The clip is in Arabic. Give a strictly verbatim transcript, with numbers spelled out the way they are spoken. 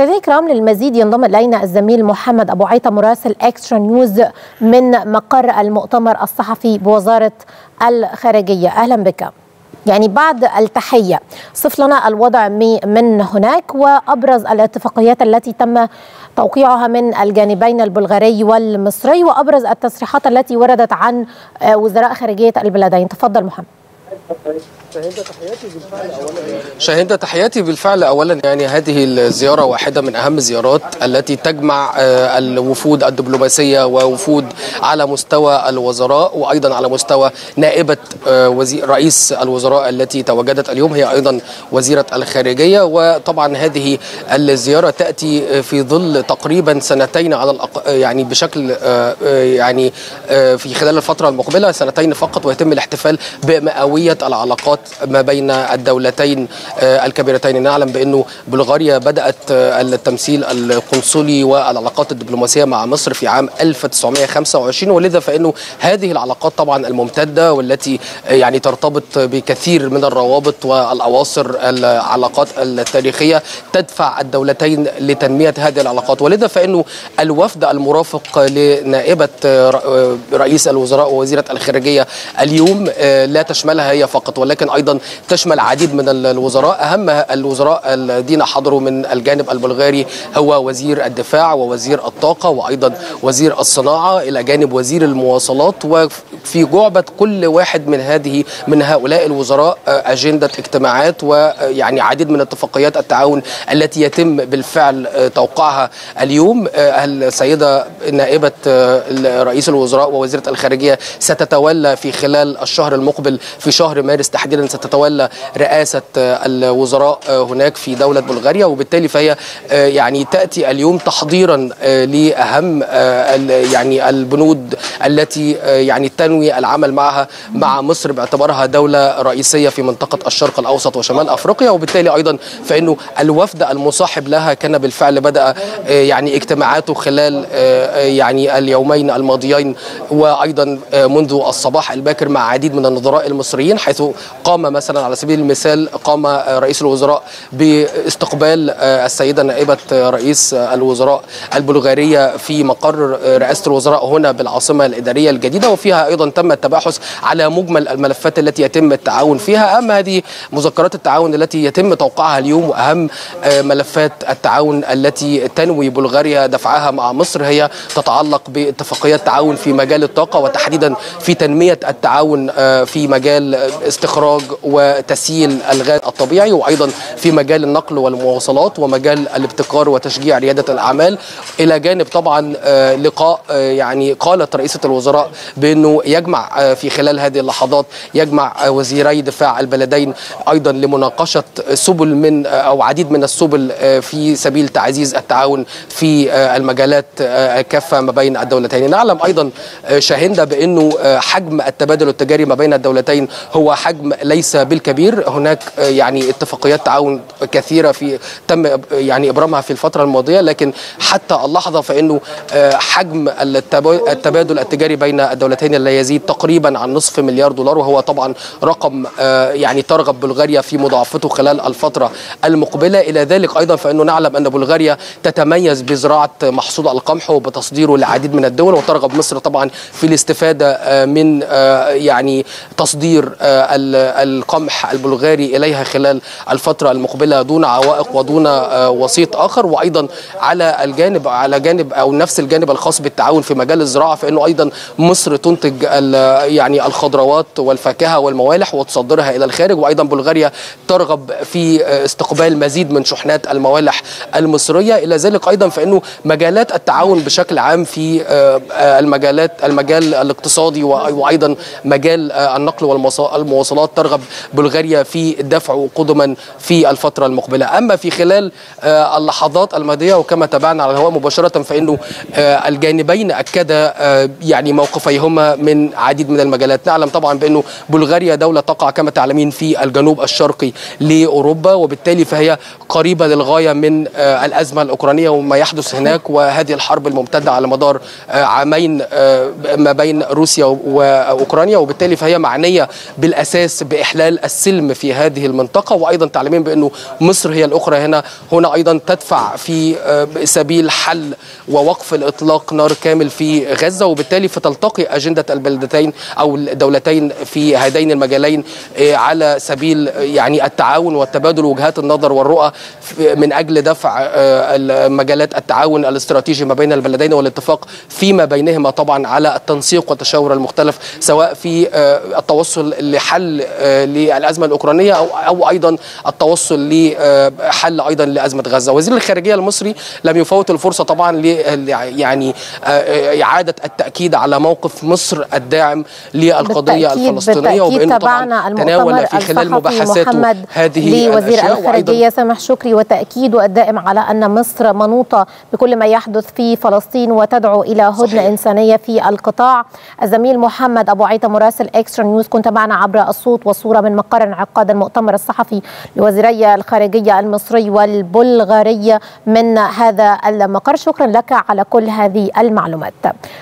مشاهدينا الكرام، للمزيد ينضم الينا الزميل محمد ابو عيطه مراسل اكسترا نيوز من مقر المؤتمر الصحفي بوزاره الخارجيه. اهلا بك. يعني بعد التحيه صف لنا الوضع من هناك وابرز الاتفاقيات التي تم توقيعها من الجانبين البلغاري والمصري وابرز التصريحات التي وردت عن وزراء خارجيه البلدين. تفضل محمد. شاهدة تحياتي بالفعل أولا، يعني هذه الزيارة واحدة من أهم الزيارات التي تجمع الوفود الدبلوماسية ووفود على مستوى الوزراء وأيضا على مستوى نائبة وزير رئيس الوزراء التي تواجدت اليوم، هي أيضا وزيرة الخارجية. وطبعا هذه الزيارة تأتي في ظل تقريبا سنتين على الأق... يعني بشكل يعني في خلال الفترة المقبلة سنتين فقط، ويتم الاحتفال بمئوية العلاقات ما بين الدولتين الكبيرتين. نعلم بأنه بلغاريا بدأت التمثيل القنصلي والعلاقات الدبلوماسية مع مصر في عام ألف وتسعمائة وخمسة وعشرين، ولذا فإنه هذه العلاقات طبعا الممتدة والتي يعني ترتبط بكثير من الروابط والأواصر العلاقات التاريخية تدفع الدولتين لتنمية هذه العلاقات. ولذا فإنه الوفد المرافق لنائبة رئيس الوزراء ووزيرة الخارجية اليوم لا تشملها هي فقط، ولكن أيضا تشمل عديد من الوزراء. أهم الوزراء الذين حضروا من الجانب البلغاري هو وزير الدفاع ووزير الطاقة وأيضا وزير الصناعة، إلى جانب وزير المواصلات. وفي جعبة كل واحد من هذه من هؤلاء الوزراء أجندة اجتماعات ويعني عديد من اتفاقيات التعاون التي يتم بالفعل توقيعها اليوم. السيدة نائبة رئيس الوزراء ووزيرة الخارجية ستتولى في خلال الشهر المقبل في شهر مارس تحديدا ستتولى رئاسة الوزراء هناك في دولة بلغاريا، وبالتالي فهي يعني تأتي اليوم تحضيرا لأهم يعني البنود التي يعني تنوي العمل معها مع مصر باعتبارها دولة رئيسية في منطقة الشرق الأوسط وشمال أفريقيا. وبالتالي أيضا فإنه الوفد المصاحب لها كان بالفعل بدأ يعني اجتماعاته خلال يعني اليومين الماضيين وأيضا منذ الصباح الباكر مع عديد من النظراء المصريين، حيث قام مثلا على سبيل المثال قام رئيس الوزراء باستقبال السيدة نائبة رئيس الوزراء البلغارية في مقر رئاسة الوزراء هنا بالعاصمة الإدارية الجديدة، وفيها أيضا تم التباحث على مجمل الملفات التي يتم التعاون فيها. أما هذه مذكرات التعاون التي يتم توقيعها اليوم وأهم ملفات التعاون التي تنوي بلغاريا دفعها مع مصر هي تتعلق باتفاقيات تعاون في مجال الطاقة، وتحديدا في تنمية التعاون في مجال استخراج وتسييل الغاز الطبيعي، وأيضا في مجال النقل والمواصلات ومجال الابتكار وتشجيع ريادة الأعمال، إلى جانب طبعا لقاء يعني قالت رئيسة الوزراء بأنه يجمع في خلال هذه اللحظات يجمع وزيري دفاع البلدين أيضا لمناقشة سبل من أو عديد من السبل في سبيل تعزيز التعاون في المجالات كافة ما بين الدولتين. نعلم أيضا شاهدنا بأنه حجم التبادل التجاري ما بين الدولتين هو حجم ليس بالكبير. هناك يعني اتفاقيات تعاون كثيرة في تم يعني إبرامها في الفترة الماضية، لكن حتى اللحظة فإنه حجم التبادل التجاري بين الدولتين لا يزيد تقريبا عن نصف مليار دولار، وهو طبعا رقم يعني ترغب بلغاريا في مضاعفته خلال الفترة المقبلة. إلى ذلك أيضا فإنه نعلم أن بلغاريا تتميز بزراعة محصول القمح وبتصديره لعديد من الدول، وترغب مصر طبعا في الاستفادة من يعني تصدير القمح البلغاري إليها خلال الفترة المقبلة دون عوائق ودون وسيط آخر. وأيضا على الجانب على جانب أو نفس الجانب الخاص بالتعاون في مجال الزراعة، فإنه أيضا مصر تنتج يعني الخضروات والفاكهة والموالح وتصدرها إلى الخارج، وأيضا بلغاريا ترغب في استقبال مزيد من شحنات الموالح المصرية. إلى ذلك أيضا فإنه مجالات التعاون بشكل عام في المجالات المجال الاقتصادي وأيضا مجال النقل والمواصلات ترغب بلغاريا في الدفع قدما في الفترة المقبلة. أما في خلال اللحظات الماضية وكما تابعنا على الهواء مباشرة فإنه الجانبين أكدا يعني موقفيهما من عديد من المجالات. نعلم طبعا بأنه بلغاريا دولة تقع كما تعلمين في الجنوب الشرقي لأوروبا، وبالتالي فهي قريبة للغاية من الأزمة الأوكرانية وما يحدث هناك، وهذه الحرب الممتدة على مدار عامين ما بين روسيا وأوكرانيا، وبالتالي فهي معنية بالاساس باحلال السلم في هذه المنطقه، وايضا تعلمين بانه مصر هي الاخرى هنا هنا ايضا تدفع في سبيل حل ووقف الاطلاق نار كامل في غزه، وبالتالي فتلتقي اجنده البلدتين او الدولتين في هذين المجالين على سبيل يعني التعاون والتبادل وجهات النظر والرؤى من اجل دفع مجالات التعاون الاستراتيجي ما بين البلدين والاتفاق فيما بينهما طبعا على التنسيق والتشاور المختلف، سواء في التوصل لحل للازمه الاوكرانيه او او ايضا التوصل لحل ايضا لازمه غزه. وزير الخارجيه المصري لم يفوت الفرصه طبعا ل يعني اعاده التاكيد على موقف مصر الداعم للقضيه الفلسطينيه، وبانه طبعا تناول في خلال مباحثاته هذه لوزير الخارجيه سامح شكري وتاكيده الدائم على ان مصر منوطه بكل ما يحدث في فلسطين وتدعو الى هدنه انسانيه في القطاع. الزميل محمد ابو عيطه مراسل اكسترا نيوز كنت معنا عبر الصوت والصوره من مقر انعقاد المؤتمر الصحفي لوزيري الخارجيه المصري والبلغاري من هذا المقر. شكرا لك على كل هذه المعلومات.